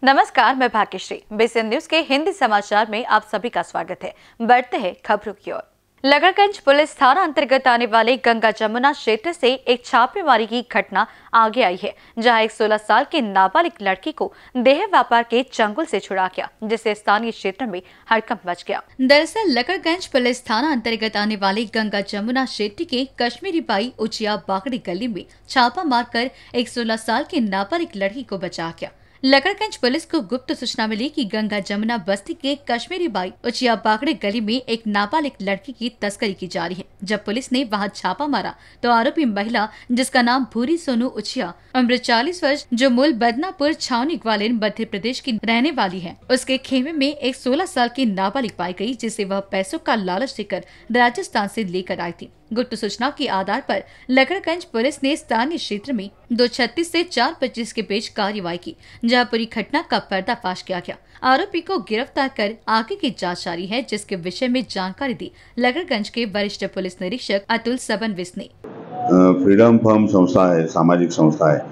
नमस्कार, मैं Bhagyashree. BCN news के हिंदी समाचार में आप सभी का स्वागत है। बढ़ते हैं खबरों की ओर। लगड़गंज पुलिस थाना अंतर्गत आने वाले गंगा जमुना क्षेत्र से एक छापेमारी की घटना आगे आई है, जहां एक 16 साल की नाबालिग लड़की को देह व्यापार के चंगुल से छुड़ा गया, जिससे स्थानीय क्षेत्र में हड़कंप मच गया। दरअसल लगड़गंज पुलिस थाना अंतर्गत आने वाले गंगा जमुना क्षेत्र के कश्मीरी बाई उचिया बागड़ी गली में छापा मारकर एक 16 साल की नाबालिग लड़की को बचा गया। लगड़गंज पुलिस को गुप्त सूचना मिली कि गंगा जमुना बस्ती के कश्मीरी बाई उचिया बागड़ी गली में एक नाबालिग लड़की की तस्करी की जा रही है। जब पुलिस ने वहां छापा मारा तो आरोपी महिला, जिसका नाम भूरी सोनू उचिया, उम्र 40 वर्ष, जो मूल बदनापुर छावनी ग्वालियर मध्य प्रदेश की रहने वाली है, उसके खेमे में एक 16 साल की नाबालिग पाई गई, जिसे वह पैसों का लालच देकर राजस्थान से लेकर आई थी। गुप्त सूचना के आधार पर लगड़गंज पुलिस ने स्थानीय क्षेत्र में 2:36 से 4:25 के बीच कार्रवाई की, जहां पूरी घटना का पर्दाफाश किया गया। आरोपी को गिरफ्तार कर आगे की जांच जारी है, जिसके विषय में जानकारी दी लगड़गंज के वरिष्ठ पुलिस निरीक्षक अतुल सबनविस ने। फ्रीडम फर्म संस्था है, सामाजिक संस्था है।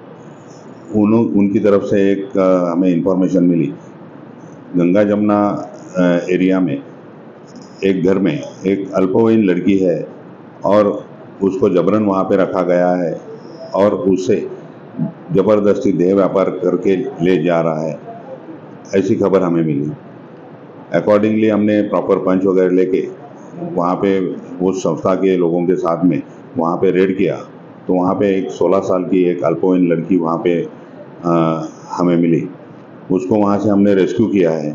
उनकी तरफ से एक हमें इंफॉर्मेशन मिली, गंगा जमुना एरिया में एक घर में एक अल्पवयीन लड़की है और उसको जबरन वहाँ पे रखा गया है और उससे ज़बरदस्ती देह व्यापार करके ले जा रहा है, ऐसी खबर हमें मिली। अकॉर्डिंगली हमने प्रॉपर पंच वगैरह लेके वहाँ पे उस संस्था के लोगों के साथ में वहाँ पे रेड किया, तो वहाँ पे एक 16 साल की एक अल्पवयीन लड़की वहाँ पे हमें मिली। उसको वहाँ से हमने रेस्क्यू किया है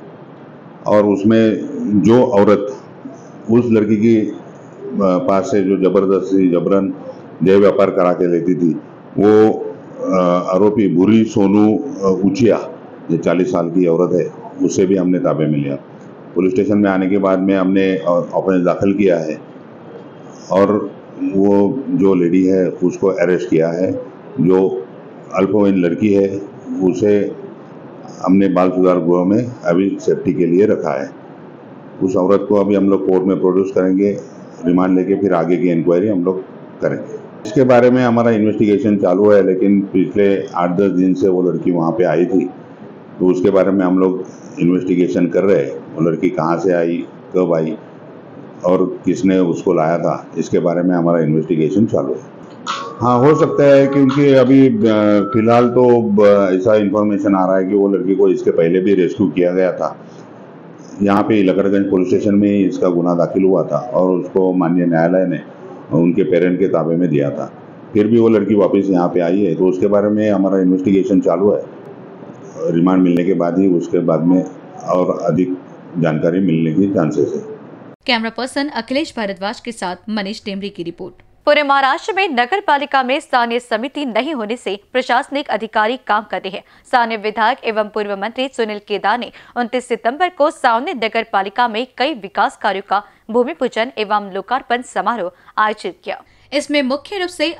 और उसमें जो औरत उस लड़की की पास से जो जबरन देह व्यापार करा के लेती थी, वो आरोपी भूरी सोनू उचिया, जो 40 साल की औरत है, उससे भी हमने ताबे में लिया। पुलिस स्टेशन में आने के बाद में हमने ऑफेंस दाखिल किया है और वो जो लेडी है उसको अरेस्ट किया है। जो अल्पवयीन लड़की है उसे हमने बाल सुधार गृह में अभी सेफ्टी के लिए रखा है। उस औरत को अभी हम लोग कोर्ट में प्रोड्यूस करेंगे, रिमांड लेके फिर आगे की इंक्वायरी हम लोग करेंगे। इसके बारे में हमारा इन्वेस्टिगेशन चालू है, लेकिन पिछले 8-10 दिन से वो लड़की वहाँ पे आई थी, तो उसके बारे में हम लोग इन्वेस्टिगेशन कर रहे हैं। वो लड़की कहाँ से आई, कब आई और किसने उसको लाया था, इसके बारे में हमारा इन्वेस्टिगेशन चालू है। हाँ, हो सकता है, क्योंकि अभी फिलहाल तो ऐसा इन्फॉर्मेशन आ रहा है कि वो लड़की को इसके पहले भी रेस्क्यू किया गया था। यहाँ पे लगड़गंज पुलिस स्टेशन में ही इसका गुना दाखिल हुआ था और उसको माननीय न्यायालय ने उनके पेरेंट के ताबे में दिया था। फिर भी वो लड़की वापस यहाँ पे आई है, तो उसके बारे में हमारा इन्वेस्टिगेशन चालू है। रिमांड मिलने के बाद ही उसके बाद में और अधिक जानकारी मिलने की चांसेस है। कैमरा पर्सन अखिलेश भारद्वाज के साथ मनीष टेमरी की रिपोर्ट। पूरे महाराष्ट्र में नगर पालिका में स्थानीय समिति नहीं होने से प्रशासनिक अधिकारी काम कर रहे हैं। स्थानीय विधायक एवं पूर्व मंत्री सुनील केदार ने 29 सितंबर को सावनी नगर पालिका में कई विकास कार्यों का भूमि पूजन एवं लोकार्पण समारोह आयोजित किया। इसमें मुख्य रूप से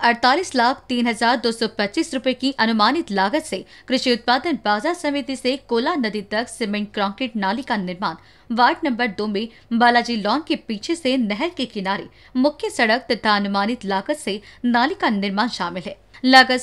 48,03,225 रुपए की अनुमानित लागत से कृषि उत्पादन बाजार समिति से कोला नदी तक सीमेंट कंक्रीट नाली का निर्माण, वार्ड नंबर 2 में बालाजी लॉन के पीछे से नहर के किनारे मुख्य सड़क तथा अनुमानित लागत से नाली का निर्माण शामिल है। लागत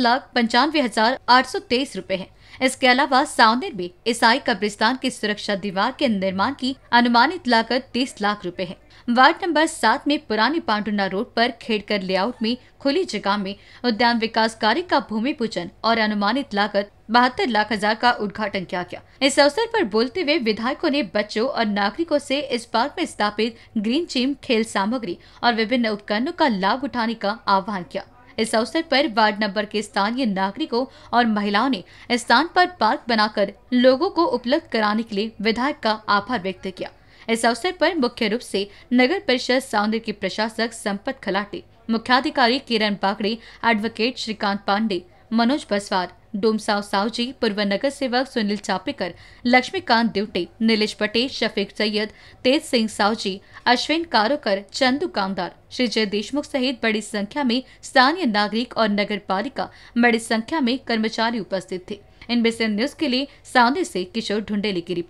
66,95,823 रुपए है। इसके अलावा सावनेर में ईसाई कब्रिस्तान की सुरक्षा दीवार के निर्माण की अनुमानित लागत 30 लाख रुपए है। वार्ड नंबर 7 में पुरानी पांडुना रोड पर खेड़कर लेआउट में खुली जगह में उद्यान विकास कार्य का भूमि पूजन और अनुमानित लागत 72 लाख हजार का उद्घाटन किया गया। इस अवसर पर बोलते हुए विधायकों ने बच्चों और नागरिकों से इस पार्क में स्थापित ग्रीन जिम, खेल सामग्री और विभिन्न उपकरणों का लाभ उठाने का आह्वान किया। इस अवसर पर वार्ड नंबर के स्थानीय नागरिकों और महिलाओं ने स्थान पर पार्क बनाकर लोगों को उपलब्ध कराने के लिए विधायक का आभार व्यक्त किया। इस अवसर पर मुख्य रूप से नगर परिषद सावनेर के प्रशासक संपत खलाटे, मुख्याधिकारी किरण बागड़े, एडवोकेट श्रीकांत पांडे, मनोज बसवार, डोमसाव सावजी, पूर्व नगर सेवक सुनील चापेकर, लक्ष्मीकांत दिवटे, नीलेश पटेल, शफीक सैयद, तेज सिंह सावजी, अश्विन कारोकर, चंदू कामदार, श्री जय देशमुख सहित बड़ी संख्या में स्थानीय नागरिक और नगर पालिका बड़ी संख्या में कर्मचारी उपस्थित थे। इन बीसीएन न्यूज के लिए सावनेर से किशोर ढुंडेली की रिपोर्ट।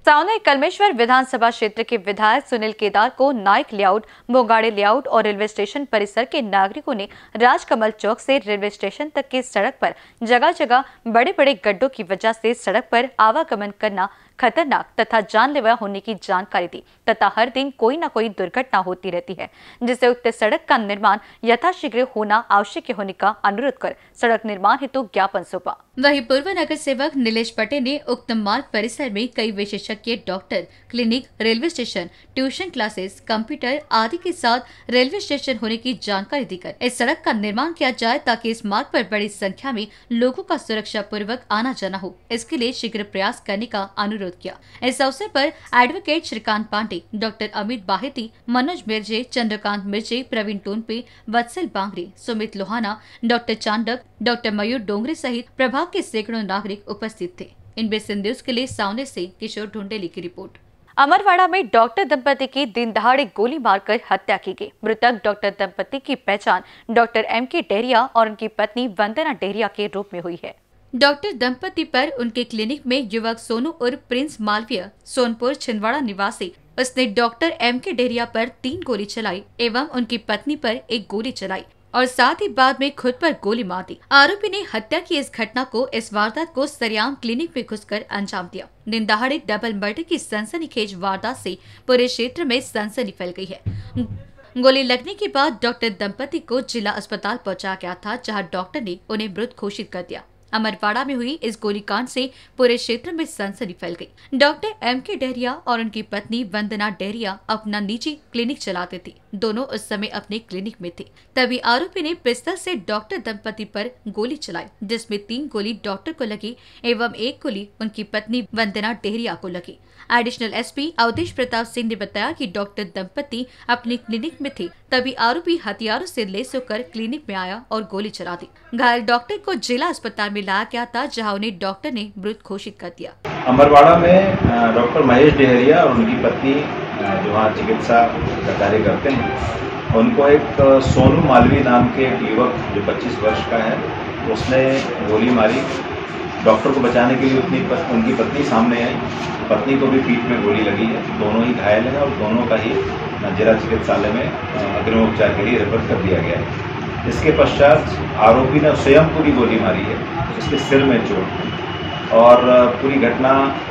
सावने कलमेश्वर विधानसभा क्षेत्र के विधायक सुनील केदार को नाइक लेआउट, बोगाड़े लेआउट और रेलवे स्टेशन परिसर के नागरिकों ने राजकमल चौक से रेलवे स्टेशन तक की सड़क पर जगह जगह बड़े बड़े गड्ढों की वजह से सड़क पर आवागमन करना खतरनाक तथा जानलेवा होने की जानकारी दी तथा हर दिन कोई न कोई दुर्घटना होती रहती है, जिससे उक्त सड़क का निर्माण यथाशीघ्र होना आवश्यक होने का अनुरोध कर सड़क निर्माण हेतु ज्ञापन सौंपा। वहीं पूर्व नगर सेवक नीलेश पटेल ने उक्त मार्ग परिसर में कई विशेषज्ञ doctor, clinic, railway station, tuition classes, computer आदि के साथ रेलवे स्टेशन होने की जानकारी देकर इस सड़क का निर्माण किया जाए ताकि इस मार्ग पर बड़ी संख्या में लोगों का सुरक्षा पूर्वक आना जाना हो। इसके लिए शीघ्र प्रयास करने का अनुरोध किया। इस अवसर पर advocate Shrikant Pandey, doctor Amit Baheti, Manoj Mirje, Chandrakant Mirje, Praveen Tonpe, Vatsal Bangre, Sumit Lohana, doctor Chandak, doctor Mayur Dongre सहित प्रभाग के सैकड़ों नागरिक उपस्थित थे। इन बेसन न्यूज के लिए सावने से किशोर ढूंढेली की रिपोर्ट। अमरवाड़ा में डॉक्टर दंपति की दिन दहाड़े गोली मारकर हत्या की गई। मृतक डॉक्टर दंपति की पहचान डॉक्टर एम.के. डेहरिया और उनकी पत्नी वंदना डेहरिया के रूप में हुई है। डॉक्टर दंपति पर उनके क्लिनिक में युवक सोनू उर्फ प्रिंस मालवीय, सोनपुर छिंदवाड़ा निवासी, उसने डॉक्टर एम.के. डेहरिया पर 3 गोली चलाई एवं उनकी पत्नी पर 1 गोली चलाई और साथ ही बाद में खुद पर गोली मार दी। आरोपी ने हत्या की इस घटना को इस वारदात को सरेआम क्लिनिक में घुसकर अंजाम दिया। दिन दहाड़े डबल मर्डर की सनसनीखेज वारदात से पूरे क्षेत्र में सनसनी फैल गई है। गोली लगने के बाद डॉक्टर दंपति को जिला अस्पताल पहुंचाया गया था, जहां डॉक्टर ने उन्हें मृत घोषित कर दिया। अमरवाड़ा में हुई इस गोलीकांड से पूरे क्षेत्र में सनसनी फैल गई। Doctor MK. डेहरिया और उनकी पत्नी वंदना डेहरिया अपना निजी क्लिनिक चलाते थे। दोनों उस समय अपने क्लिनिक में थे, तभी आरोपी ने पिस्तौल से डॉक्टर दंपति पर गोली चलाई, जिसमें 3 गोली डॉक्टर को लगी एवं 1 गोली उनकी पत्नी वंदना डेहरिया को लगी। एडिशनल एसपी अवधेश प्रताप सिंह ने बताया कि डॉक्टर दंपति अपने क्लिनिक में थे, तभी आरोपी हथियारों से लैस होकर क्लिनिक में आया और गोली चला दी। घायल डॉक्टर को जिला अस्पताल में लाया गया था, जहां उन्हें डॉक्टर ने मृत घोषित कर दिया। अमरवाड़ा में डॉक्टर महेश डेहरिया और उनकी पत्नी जो वहाँ चिकित्सा का कार्य करते हैं, उनको एक सोनू मालवी नाम के एक युवक जो 25 वर्ष का है, उसने गोली मारी। डॉक्टर को बचाने के लिए उनकी पत्नी सामने आई। पत्नी को भी पीठ में गोली लगी है। दोनों ही घायल हैं और दोनों का ही जिला चिकित्सालय में अग्रिम उपचार के लिए रेफर कर दिया गया है। इसके पश्चात आरोपी ने स्वयं पूरी गोली मारी है, इसके सिर में चोट। और पूरी घटना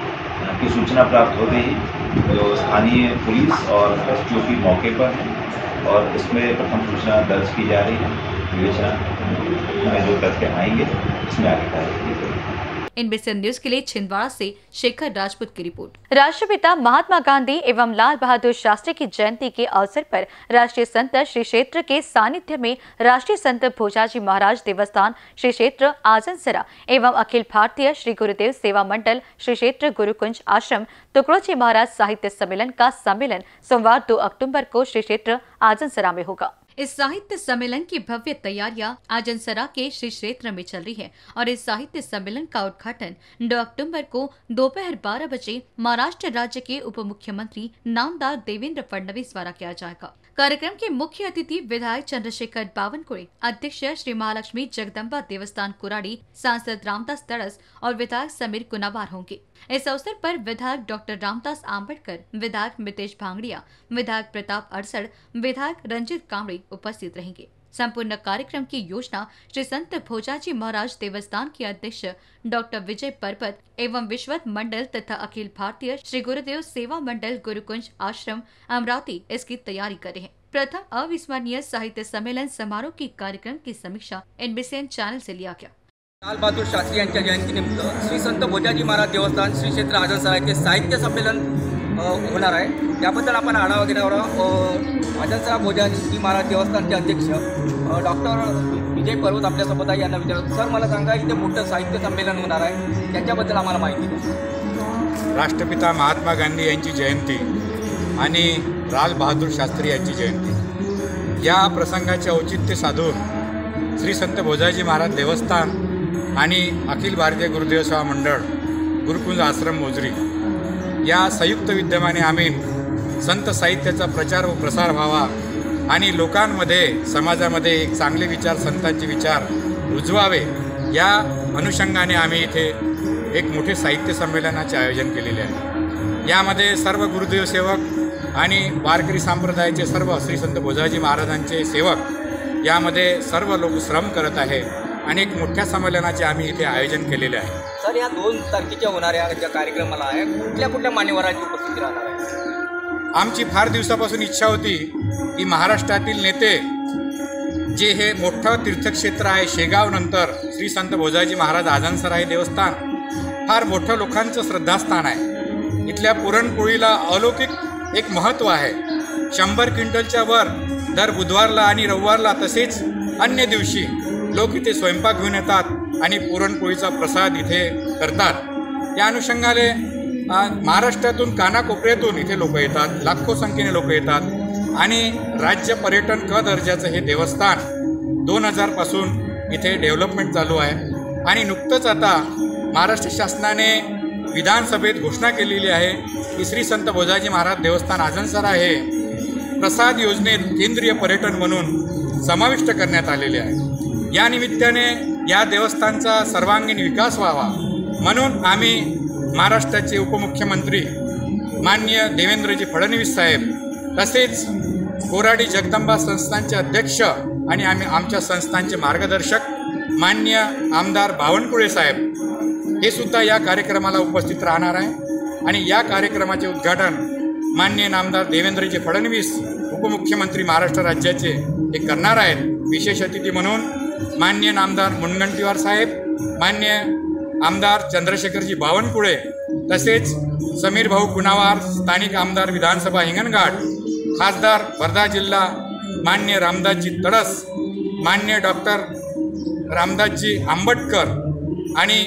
की सूचना प्राप्त होते ही जो स्थानीय पुलिस और एसटीओपी मौके पर है और इसमें प्रथम सूचना दर्ज की जा रही है। विवेचना में जो तथ्य आएंगे इसमें आगे कार्रवाई की जाएगी। इन बेसन न्यूज के लिए छिंदवाड़ा से शेखर राजपूत की रिपोर्ट। राष्ट्रपिता महात्मा गांधी एवं लाल बहादुर शास्त्री की जयंती के अवसर पर राष्ट्रीय संत श्री क्षेत्र के सानिध्य में राष्ट्रीय संत भोजाजी महाराज देवस्थान श्री क्षेत्र आजनसरा एवं अखिल भारतीय श्री गुरुदेव सेवा मंडल श्री क्षेत्र गुरुकुंज आश्रम तुकडोजी महाराज साहित्य सम्मेलन का सम्मेलन सोमवार 2 अक्टूबर को श्री क्षेत्र आजनसरा में होगा। इस साहित्य सम्मेलन की भव्य तैयारियां आजनसरा के श्री क्षेत्र में चल रही है और इस साहित्य सम्मेलन का उद्घाटन 2 अक्टूबर को दोपहर 12 बजे महाराष्ट्र राज्य के उप मुख्यमंत्री नामदार देवेंद्र फडणवीस द्वारा किया जाएगा। कार्यक्रम के मुख्य अतिथि विधायक चंद्रशेखर बावनकुळे, अध्यक्ष श्री महालक्ष्मी जगदम्बा देवस्थान कुराड़ी, सांसद रामदास तड़स और विधायक समीर कुनावार होंगे। इस अवसर पर विधायक डॉक्टर रामदास आंबेडकर, विधायक मितेश भांगड़िया, विधायक प्रताप अड़सड़, विधायक रंजित कामड़ी उपस्थित रहेंगे। संपूर्ण कार्यक्रम की योजना श्री संत भोजाजी महाराज देवस्थान के अध्यक्ष डॉक्टर विजय परपत एवं विश्वत मंडल तथा अखिल भारतीय श्री गुरुदेव सेवा मंडल गुरुकुंज आश्रम अमरावती इसकी तैयारी कर रहे हैं। प्रथम अविस्मरणीय साहित्य सम्मेलन समारोह की कार्यक्रम की समीक्षा एनबीसीएन चैनल से लिया गया। लाल बहादुर शास्त्री यांच्या जयंतीनिमित्त श्री संत भोजाजी महाराज देवस्थान श्री क्षेत्र आजनसरा येथे साहित्य संमेलन होणार आहे। त्याबद्दल आपण आढावा घेणार आहोत। आजनसरा भोजाजी महाराज देवस्थानचे अध्यक्ष डॉक्टर विजय पर्वत आपल्यासोबत आहे। यांना विचारतो, सर मला सांगा, इथे मोठं साहित्य संमेलन होणार आहे, त्याच्याबद्दल आम्हाला माहिती द्या। राष्ट्रपिता महात्मा गांधी यांची जयंती आणि लाल बहादूर शास्त्री यांची जयंती या प्रसंगाचे औचित्य साधून श्री संत भोजाजी महाराज देवस्थान आणि अखिल भारतीय गुरुदेव सेवा मंडळ गुरुकुंज आश्रम मोजरी या संयुक्त विद्यमाने आम्ही संत साहित्याचा प्रचार व प्रसार व्हावा आणि लोकांमध्ये समाजामध्ये एक चांगले विचार, संतांचे विचार रुजवावे या अनुषंगाने आम्ही इथे एक मोठे साहित्य संमेलनाचे आयोजन केलेले आहे। यामध्ये सर्व गुरुदेव सेवक आणि वारकरी संप्रदायाचे सर्व श्री संत भोजाजी महाराजांचे सेवक यामध्ये सर्व लोक श्रम करत आहे आणि एक मोठ्या संमेलनाचे आम्ही इथे आयोजन केलेले आहे. सर, या 2 तारखेच्या होणाऱ्या ज्या कार्यक्रमाला आहे कुठल्या मान्यवरांची उपस्थिती राहणार आहे? आमची फार दिवसापासून इच्छा होती की महाराष्ट्रातील नेते जे हे मोठं तीर्थक्षेत्र आहे शेगाव नंतर श्री संत भोजाजी महाराज आजनसराय देवस्थान फार मोठं लोकांचं श्रद्धास्थान आहे. इथल्या पुरणपोळीला अलौकिक एक महत्त्व आहे. 100 क्विंटलच्या वर दर बुधवारला आणि रविवारला तसेच अन्य दिवशी लोक इथे स्वयंपाक घेऊन येतात आणि पुरणपोळीचा प्रसाद इथे करतात. या अनुषंगाने महाराष्ट्रातून कानाकोपऱ्यातून इथे लोक येतात, लाखो संख्येने लोक येतात आणि राज्य पर्यटन क दर्जाचं हे देवस्थान 2000 पासून इथे डेव्हलपमेंट चालू आहे आणि नुकतंच आता महाराष्ट्र शासनाने विधानसभेत घोषणा केलेली आहे की श्री संत भोजाजी महाराज देवस्थान आजनसरा हे प्रसाद योजनेत केंद्रीय पर्यटन म्हणून समाविष्ट करण्यात आलेले आहे. या निमित्ताने या देवस्थानचा सर्वांगीण विकास व्हावा म्हणून आम्ही महाराष्ट्राचे उपमुख्यमंत्री माननीय देवेंद्रजी फडणवीस साहेब तसेच कोराडी जगदंबा संस्थानचे अध्यक्ष आणि आमच्या संस्थानचे मार्गदर्शक माननीय आमदार बावनकुळे साहेब हे सुद्धा या कार्यक्रमाला उपस्थित राहणार आहे आणि या कार्यक्रमाचे उद्घाटन माननीय नामदार देवेंद्रजी फडणवीस उपमुख्यमंत्री महाराष्ट्र राज्याचे हे करणार आहेत. विशेष अतिथी म्हणून माननीय नामदार मुनगंटीवार साहेब, माननीय आमदार चंद्रशेखरजी बावनकुळे तसेच समीर भाऊ कुणावार, स्थानिक आमदार विधानसभा हिंगणघाट, खासदार वर्धा जिल्हा मान्य रामदासजी तडस, मान्य डॉक्टर रामदासजी आंबटकर आणि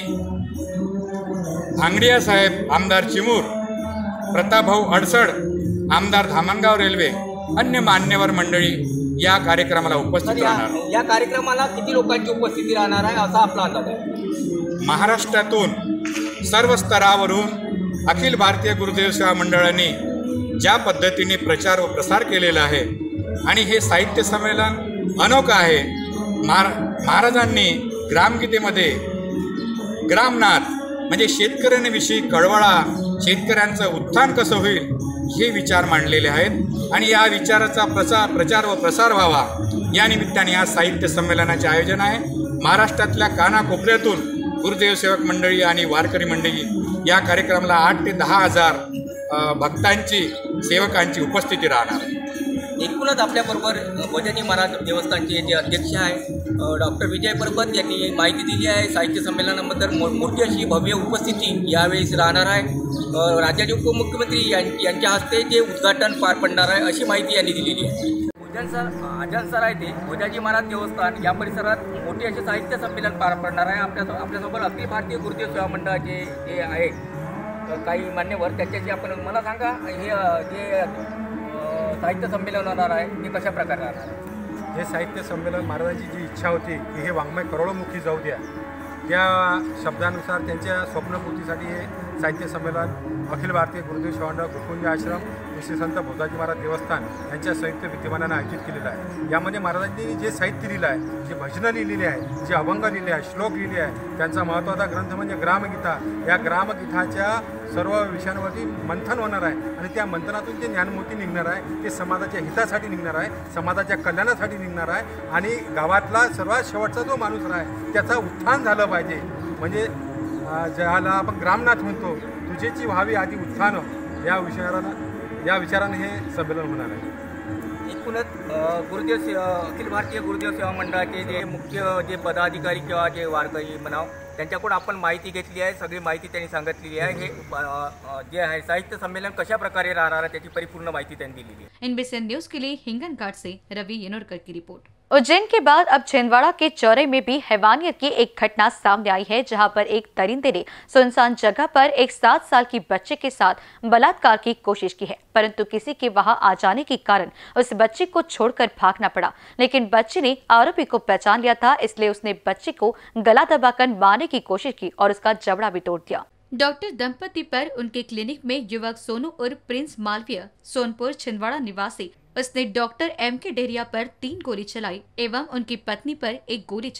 आंगडिया साहेब आमदार चिमूर, प्रतापभाऊ अडसड आमदार धामणगाव रेल्वे, अन्य मान्यवर मंडळी या कार्यक्रमाला उपस्थित राहणार. या कार्यक्रमाला किती लोकांची उपस्थिती राहणार आहे असा आपला अंदाज आहे? महाराष्ट्रातून सर्व स्तरावरून अखिल भारतीय गुरुदेव सेवा मंडळाने ज्या पद्धतीने प्रचार व प्रसार केलेला आहे आणि हे साहित्य संमेलन अनोखं आहे. महाराजांनी ग्रामगीतेमध्ये ग्रामनाथ म्हणजे शेतकऱ्यांविषयी कळवळा, शेतकऱ्यांचं उत्थान कसं होईल हे विचार मांडलेले आहेत आणि या विचाराचा प्रचार व प्रसार व्हावा या निमित्ताने या साहित्य संमेलनाचे आयोजन आहे. महाराष्ट्रातल्या कानाकोपऱ्यातून गुरुदेव सेवक मंडळी आणि वारकरी मंडळी या कार्यक्रमाला 8 ते 10 हजार भक्तांची सेवकांची उपस्थिती राहणार आहे. एकूणच आपल्याबरोबर भोजाजी महाराज देवस्थानचे जे अध्यक्ष आहे डॉक्टर विजय परबत यांनी माहिती दिली आहे. साहित्य संमेलनाबद्दल मोठी अशी भव्य उपस्थिती यावेळी राहणार आहे. राज्याचे उपमुख्यमंत्री यांच्या हस्ते जे उद्घाटन पार पडणार आहे अशी माहिती यांनी दिलेली आहे. आजनसरा येथे भोजाजी महाराज देवस्थान या परिसरात मोठे असे साहित्य संमेलन पार पडणार आहे. आपल्यासोबत अखिल भारतीय गुरुदेव सेवा मंडळाचे जे आहे काही मान्यवर त्याच्याशी आपण मला सांगा हे जे साहित्य संमेलन होणार आहे ते कशा प्रकारे राहणार आहे? हे साहित्य संमेलन महाराजांची जी इच्छा होती की हे वाङ्मय करोडोमुखी जाऊ द्या त्या शब्दानुसार त्यांच्या स्वप्नपूर्तीसाठी हे साहित्य संमेलन अखिल भारतीय गुरुदेव सेवा मंडळ गोकुंज आश्रम श्री संत भोजाजी महाराज देवस्थान यांच्या संयुक्त विद्यमानाने आयोजित केलेलं आहे. यामध्ये महाराजांनी जे साहित्य लिहिलं आहे, जे भजनं लिहिलेली आहे, जे अभंग लिहिले आहे, श्लोक लिहिले आहे, त्यांचा महत्त्वाचा ग्रंथ म्हणजे ग्रामगीता. या ग्रामगीताच्या सर्व विषयांवरती मंथन होणार आहे आणि त्या मंथनातून जे ज्ञानमूर्ती निघणार आहे ते समाजाच्या हितासाठी निघणार आहे, समाजाच्या कल्याणासाठी निघणार आहे आणि गावातला सर्वात शेवटचा जो माणूस आहे त्याचा उत्थान झालं पाहिजे. म्हणजे ज्याला आपण ग्रामनाथ म्हणतो, तुझेची व्हावी आधी उत्थान या विचारानं हे संमेलन होणार आहे. एकूणच गुरुदेव अखिल भारतीय गुरुदेव सेवा मंडळाचे जे मुख्य जे पदाधिकारी किंवा जे वारकरी म्हणाव त्यांच्याकडून आपण माहिती घेतली आहे. सगळी माहिती त्यांनी सांगितलेली आहे. हे जे आहे साहित्य संमेलन कशा प्रकारे राहणार आहे त्याची परिपूर्ण माहिती त्यांनी दिलेली आहे. NBCN न्यूज के लिए हिंगनघाट से रवि यनोरकर की रिपोर्ट. उज्जैन के बाद अब छिंदवाड़ा के चौरे में भी हैवानियत की एक घटना सामने आई है, जहां पर एक दरिंदे ने सुनसान जगह पर एक 7 साल की बच्चे के साथ बलात्कार की कोशिश की है, परंतु किसी के वहां आ जाने के कारण उस बच्चे को छोड़कर भागना पड़ा. लेकिन बच्चे ने आरोपी को पहचान लिया था, इसलिए उसने बच्चे को गला दबाकर मारने की कोशिश की और उसका जबड़ा भी तोड़ दिया. डॉक्टर दंपति पर उनके क्लिनिक में युवक सोनू उर्फ प्रिंस मालवीय सोनपुर छिंदवाड़ा निवासी उसने डॉक्टर M.K. डेहरिया पर 3 गोली चलाई एवं उनकी पत्नी पर 1 गोली चलाई.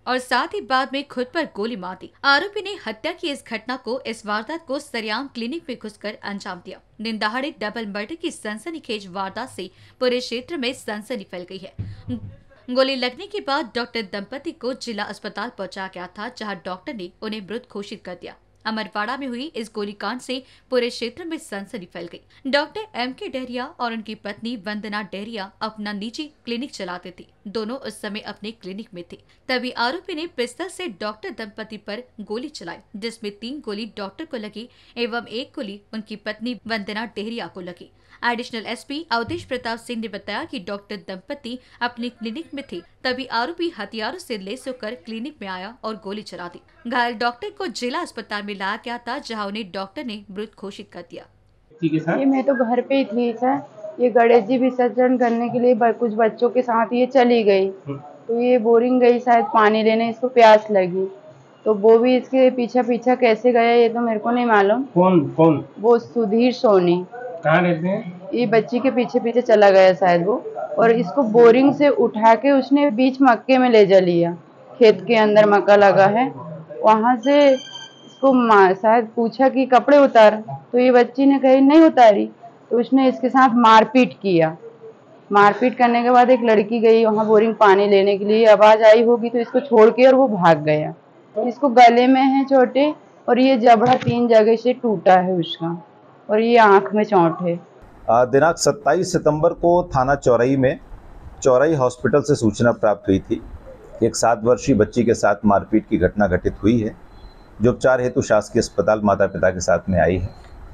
और साथ ही बाद में खुद पर गोली मार दी। आरोपी ने हत्या की इस घटना को, इस वारदात को सरेआम क्लिनिक में घुसकर अंजाम दिया। दिन दहाड़े डबल मर्डर की सनसनीखेज वारदात से पूरे क्षेत्र में सनसनी फैल गई है। गोली लगने के बाद डॉक्टर दंपति को जिला अस्पताल पहुंचाया गया था, जहां डॉक्टर ने उन्हें मृत घोषित कर दिया। अमरवाड़ा में हुई इस गोलीकांड से पूरे क्षेत्र में सनसनी फैल गई। Doctor M.K. डेहरिया और उनकी पत्नी वंदना डेहरिया अपना निजी क्लिनिक चलाते थे। दोनों उस समय अपने क्लिनिक में थे, तभी आरोपी ने पिस्तौल से डॉक्टर दंपति पर गोली चलाई, जिसमें 3 गोली डॉक्टर को लगी एवं 1 गोली उनकी पत्नी वंदना डेहरिया को लगी। एडिशनल SP अवधेश प्रताप सिंह ने बताया कि डॉक्टर दंपति अपने क्लिनिक में थे, तभी आरोपी हथियारों से लैस होकर क्लिनिक में आया और गोली चला दी। घायल डॉक्टर को जिला अस्पताल में लाया गया था, जहां उन्हें डॉक्टर ने मृत घोषित कर दिया। ये मैं तो घर पे ही थी सर, ये गणेश जी विसर्जन करने के लिए कुछ बच्चों के साथ ये चली गई, तो ये बोरिंग गई शायद पानी लेने, इसको प्यास लगी, तो वो भी इसके पीछा कैसे गया ये तो मेरे को नहीं मालूम। कौन? वो सुधीर सोनी। कहाँ रहते हैं? ये बच्ची के पीछे चला गया शायद वो, और इसको बोरिंग से उठा के उसने बीच मक्के में ले जा लिया। खेत के अंदर मक्का लगा है, वहाँ से इसको शायद पूछा कि कपड़े उतार, तो ये बच्ची ने कही नहीं उतारी, तो उसने इसके साथ मारपीट किया। मारपीट करने के बाद एक लड़की गई वहाँ बोरिंग पानी लेने के लिए, आवाज आई होगी तो इसको छोड़ के और वो भाग गया। इसको गले में है चोटें और ये जबड़ा 3 जगह से टूटा है उसका, और ये आंख में चोट है। दिनांक 27 सितंबर को थाना चौरई में चौरई हॉस्पिटल से सूचना प्राप्त हुई थी कि एक 7 वर्षीय बच्ची के साथ मारपीट की घटना घटित हुई है, जो उपचार हेतु शासकीय अस्पताल माता पिता के साथ में आई है।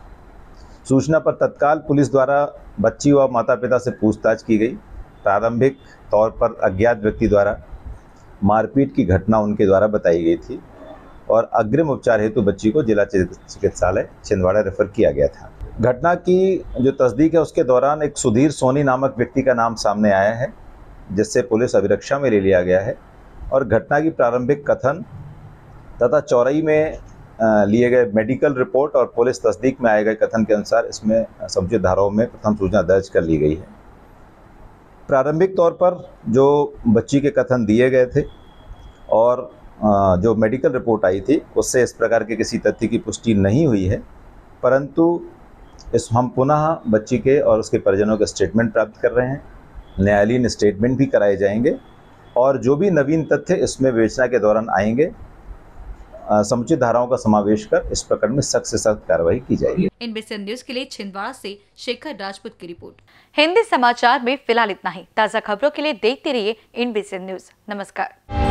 सूचना पर तत्काल पुलिस द्वारा बच्ची व माता पिता से पूछताछ की गई। प्रारंभिक तौर पर अज्ञात व्यक्ति द्वारा मारपीट की घटना उनके द्वारा बताई गई थी और अग्रिम उपचार हेतु बच्ची को जिला चिकित्सालय छिंदवाड़ा रेफर किया गया था। घटना की जो तस्दीक है उसके दौरान एक सुधीर सोनी नामक व्यक्ति का नाम सामने आया है, जिससे पुलिस अभिरक्षा में ले लिया गया है और घटना की प्रारंभिक कथन तथा चौरई में लिए गए मेडिकल रिपोर्ट और पुलिस तस्दीक में आए गए कथन के अनुसार इसमें समुचित धाराओं में प्रथम सूचना दर्ज कर ली गई है। प्रारंभिक तौर पर जो बच्ची के कथन दिए गए थे और जो मेडिकल रिपोर्ट आई थी उससे इस प्रकार के किसी तथ्य की पुष्टि नहीं हुई है, परंतु हम पुनः बच्ची के और उसके परिजनों के स्टेटमेंट प्राप्त कर रहे हैं। न्यायालयीन स्टेटमेंट भी कराए जाएंगे और जो भी नवीन तथ्य इसमें विवेचना के दौरान आएंगे समुचित धाराओं का समावेश कर इस प्रकरण में सख्त से सख्त कार्रवाई की जाएगी। इनबीसी न्यूज के लिए छिंदवाड़ा से शेखर राजपूत की रिपोर्ट। हिंदी समाचार में फिलहाल इतना ही। ताज़ा खबरों के लिए देखते रहिए इनबीसी न्यूज। नमस्कार।